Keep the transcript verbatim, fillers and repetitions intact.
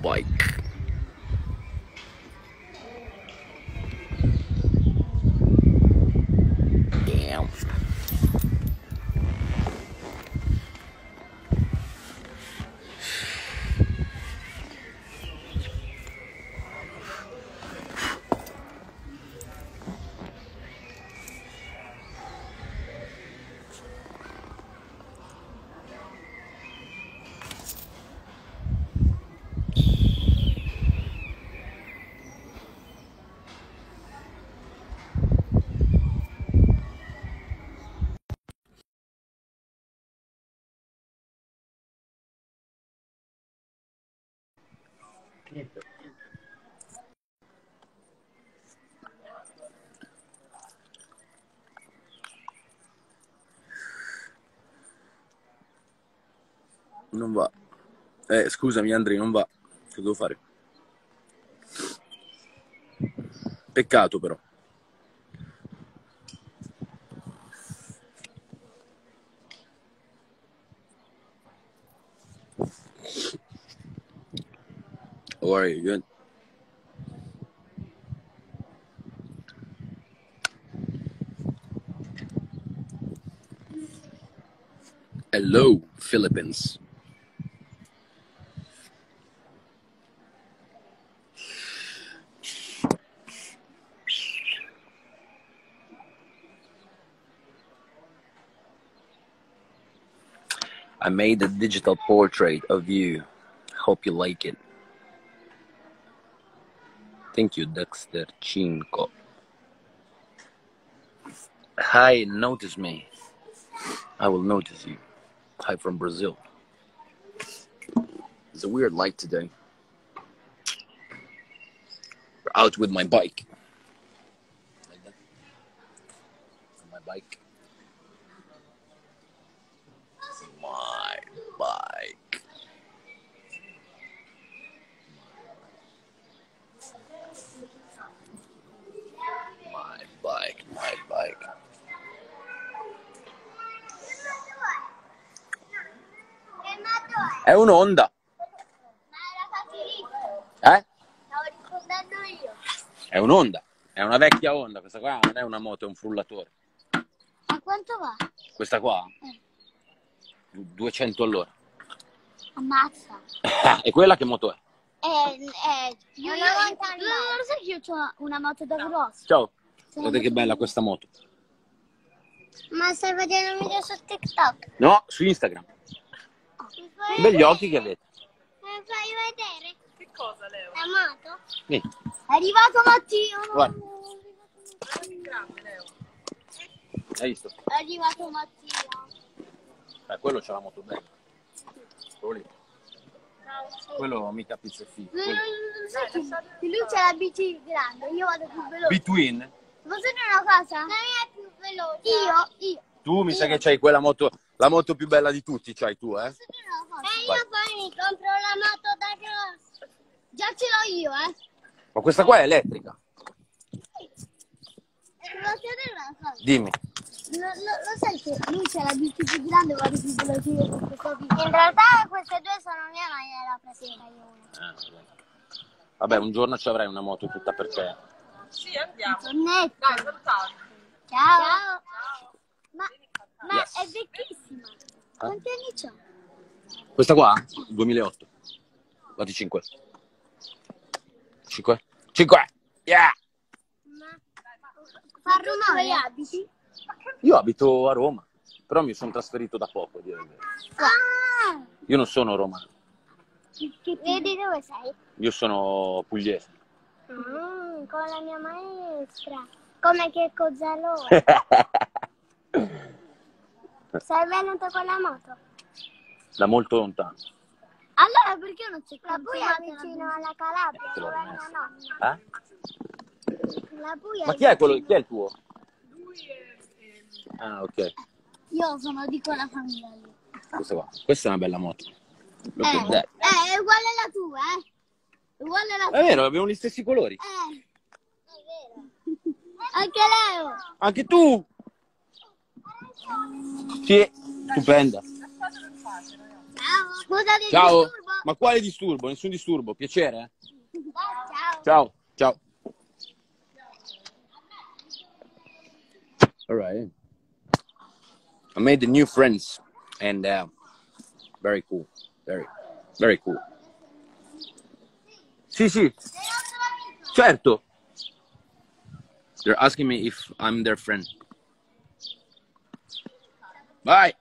bike. Damn. Non va. Eh, scusami Andri, non va. Che devo fare? Peccato però. How are you? Good? Hello, Philippines. I made a digital portrait of you. Hope you like it. Thank you, Dexter Cinco. Hi, notice me. I will notice you. Hi from Brazil. It's a weird light today. We're out with my bike. Like that. My bike. My bike. My bike, my bike. È un'Honda. Eh? Stavo rispondendo io. È un'Honda. È una vecchia Honda. Questa qua non è una moto, è un frullatore. A quanto va? Questa qua? Eh. duecento all'ora. Ammazza. E quella che moto è? Eh, eh, io, io, io, non lo sai che io ho una moto da grossa. Ciao. Guardate che bella questa moto. Ma stai vedendo un video su TikTok? No, su Instagram. Oh. Begli occhi che avete. Mi fai vedere? Che cosa, Leo? La moto? Vieni. È arrivato Matteo. Guarda. Grande, Leo. Hai visto? È arrivato Matteo. Eh, quello c'ha la moto bella. Quello lì. Quello mica pizza e figo. Lui, lui, lui, sai che lui c'ha la bici grande, io vado più veloce. Between. Posso dire una cosa? La mia è più veloce. Io, io. Tu mi sa che c'hai quella moto, la moto più bella di tutti, c'hai tu, eh? Posso dire una cosa? E io poi mi compro la moto da grossa. Già ce l'ho io, eh. Ma questa qua è elettrica. Posso dire una cosa? Dimmi. Lo, lo, lo sai che lui c'ha la bici più grande, vado più veloce io con questa bici. In realtà queste due sono mie, ma gliela presenta io una. Eh, vabbè, un giorno ci avrai una moto tutta per te. Sì, andiamo. Tornetto. Dai, salutate. Ciao. Ciao. Ma, ma Yes. è vecchissima. Quanti anni c'ha? Questa qua? duemilaotto. Guardi cinque. cinque? cinque! Yeah! Ma fa rumore gli abiti? Io abito a Roma, però mi sono trasferito da poco, a dire il vero. Ah! Io non sono romano, Vedi dove sei? io sono pugliese. Mm, con la mia maestra. Come che Cozzalone. Sei venuto con la moto? Da molto lontano. Allora perché non c'è la Puglia vicino alla Calabria, Te l'ho dove è rimesso. mia nonna? Eh? La Puglia Ma è chi è quello? vicino- Chi è il tuo? Lui è... è- Ah, ok. Io sono di quella famiglia lì. Questa qua. Questa è una bella moto. Look Eh, at that. eh, è uguale alla tua, eh? È uguale alla tua. È vero, abbiamo gli stessi colori. Eh, è vero. Anche Leo. Anche tu! Sì, stupenda. Ciao. Scusate il Ciao. disturbo. Ma quale disturbo? Nessun disturbo, piacere? Ciao. Ciao, ciao. All right. I made the new friends and uh, very cool. Very, very cool. Sì, sì. Certo. They're asking me if I'm their friend. Bye.